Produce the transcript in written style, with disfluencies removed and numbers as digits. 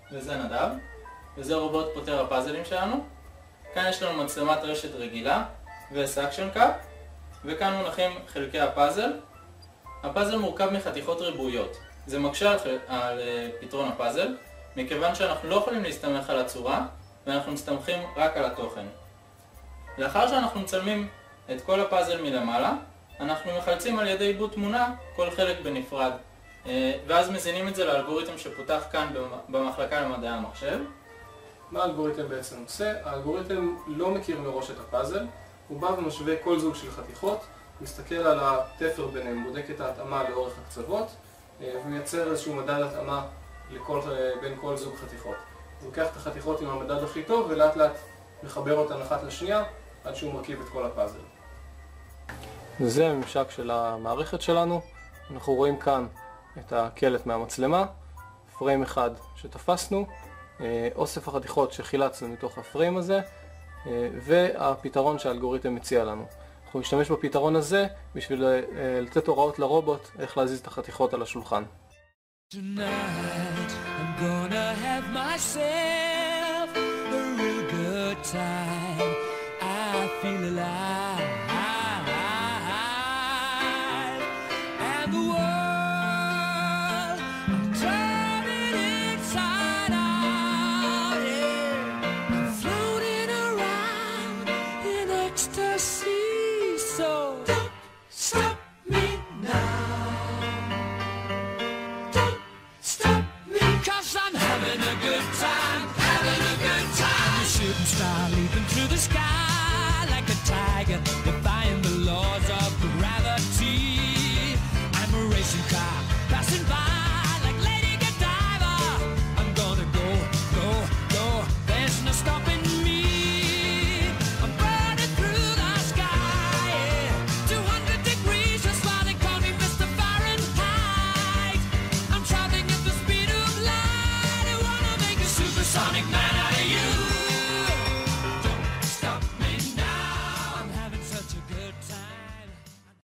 וזה נדב, וזה רובוט פותר הפאזלים שלנו. כאן יש לנו מצלמת רשת רגילה וסאקשן קאפ, וכאן מונחים חלקי הפאזל. הפאזל מורכב מחתיכות ריבועיות. זה מקשה על פתרון הפאזל, מכיוון שאנחנו לא יכולים להסתמך על הצורה, ואנחנו מסתמכים רק על התוכן. לאחר שאנחנו מצלמים את כל הפאזל מלמעלה, אנחנו מחלצים על ידי עיבוד תמונה כל חלק בנפרד, ואז מזינים את זה לאלגוריתם שפותח כאן במחלקה למדעי המחשב. מה האלגוריתם בעצם עושה? האלגוריתם לא מכיר מראש את הפאזל, הוא בא ומשווה כל זוג של חתיכות, מסתכל על התפר ביניהם, בודק את ההתאמה לאורך הקצוות, ומייצר איזשהו מדד התאמה בין כל זוג חתיכות. הוא לוקח את החתיכות עם המדד הכי טוב ולאט לאט מחבר אותן אחת לשנייה עד שהוא מרכיב את כל הפאזל. זה הממשק של המערכת שלנו. אנחנו רואים כאן את הקלט מהמצלמה, פריים אחד שתפסנו, אוסף החתיכות שחילצנו מתוך הפריים הזה, והפתרון שהאלגוריתם מציע לנו. אנחנו נשתמש בפתרון הזה בשביל לתת הוראות לרובוט איך להזיז את החתיכות על השולחן. Tonight I'm gonna have myself a real good time. I feel alive. And the world, I'm turning inside out. Yeah. I'm floating around in ecstasy. So don't stop me now. Don't stop me, 'cause I'm having a good time, having a good time. A shooting star leaping through the sky like a tiger.